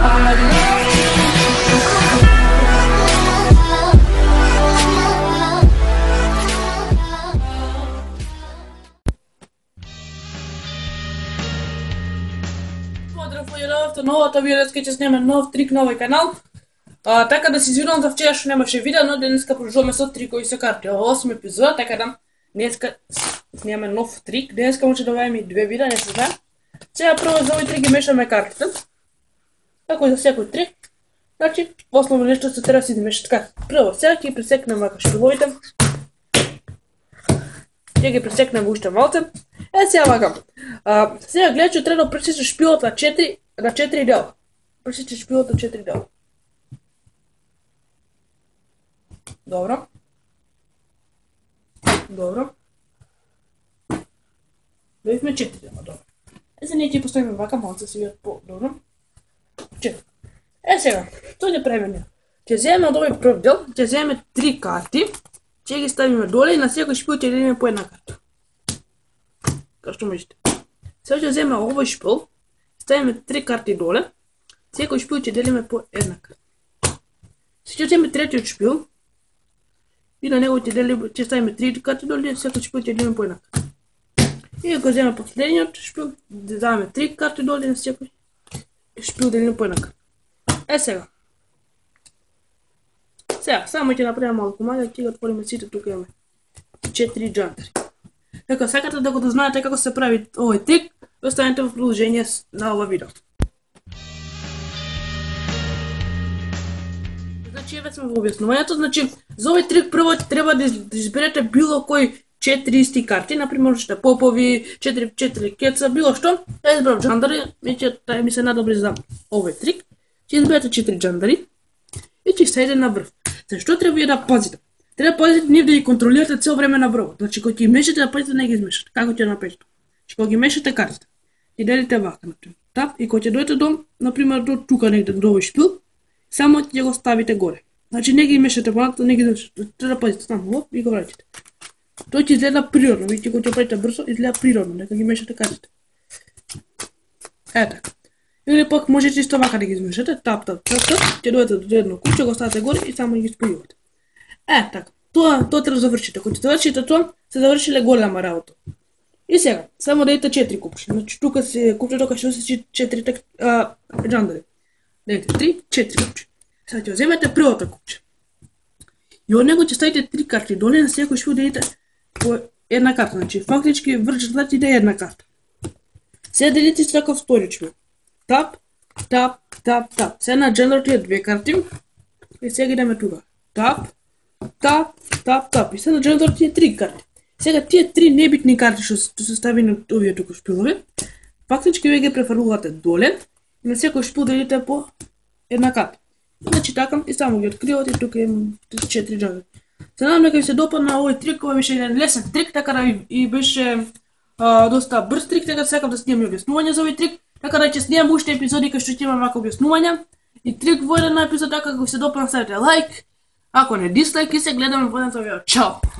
Pozdrav u новата видео, днеска ќе снимаме нов трик на овој канал. Така да се извинувам за вчера што немаше видео, но денеска продолжуваме со трикови со карти. Ова 8 епизода, така да днеска снимаме нов трик. Денеска може да добавиме и 2 видеа, не се знае. Сега прво за овој трик ги мешаме картите. Како и за секој трик. Значи, основно нешто се треба да се измешат карти. Прво, сега ќе ги пресекнеме вака шпиловите. Ќе ги пресекнеме уште малце. Сега вака. Сега гледа че треба да пресечеш шпилот на 4 дела. Пресечеш шпилот на 4 дела. Добро. Добро. Добивме 4 дела, добро. Сега ние ќе поставиме вака, малце да се видат по-добро. 4. Сега, што ќе правиме? Ќе земеме од овој прв дел, ќе земеме 3 карти, ќе ги ставиме доле и на секој шпил ќе делиме по една карта. Како што можете. Сега ќе земеме овој шпил, ставиме 3 карти доле, секој шпил ќе делиме по една карта. Сега ќе земеме третиот шпил и на него ќе ставиме 3 карти доле, секој шпил ќе делиме по една карта. И ако земеме последниот шпил, даваме 3 карти доле, на секој шпил делиме по една карта. Сега. Сега, само ќе направиме малку магија, ќе го отвориме сите, тука имаме 4 джантари. Ако сакате да го знаете како се прави овој трик, останете во продолжение на ова видео. Значи, еве сме во објаснувањето, значи, за овој трик прво треба да изберете било кој 4 исти карти, например, можете попови, 4 кеца, било што. Ја избрав джандари, веќе тај ми се надобри за овој трик. Ќе изберете 4 джандари и ќе седите на врв. Зашто треба да пазите? Треба да пазите нив да ги контролирате цело време на врвот. Значи, кога ги мешате, да пазите да не ги измешате. Како ќе направите? Значи, кога ги мешате картите, ги делите вака, например. Тап, и кога ќе дојдете до, например, до тука негде, до овој шпил, само ќе го ставите горе. Значи, не ги мешате понатаму, не ги измешате. Треба да пазите само оп и го враќате. Тој ќе изгледа природно, вие кога ќе правите брзо, изгледа природно, нека ги мешате картите. Така. Или пак можете исто вака да ги измешате, тап, ќе дојдете до едно купче, го ставате горе и само ги спојувате. Така. Тоа треба да завршите. Кога ќе завршите тоа, се завршиле голема работа. И сега, само дадете 4 купче. Значи тука се купче тока што се 4 джандари. Дадете 3, 4 купче. Сега ќе земете првото купче. И од него ќе ставите 3 карти доле, на секој шпил делите по една карта. Значи фактички вршите да е една карта. Сега делите се така втори шпил. Тап. Сега на джандарот е 2 карти. И сега идеме тука. Тап. И сега на джандарот е 3 карти. Сега тие 3 небитни карти што се стави на овие тука шпилови, фактички вие ги префрлувате доле и на секој шпил делите по една карта. Значи така и само ги откривате и тука имам 4 джандари. Се надам дека ви се допадна овој трик, ова беше еден лесен трик, така да и беше доста брз трик, така да сакам да снимам објаснување за овој трик. Така да ќе снимам уште епизоди кај што ќе имам вака објаснувања и трик во еден епизод, така ако ви се допадна ставете лайк, ако не дислайк и се гледаме во едното видео. Чао!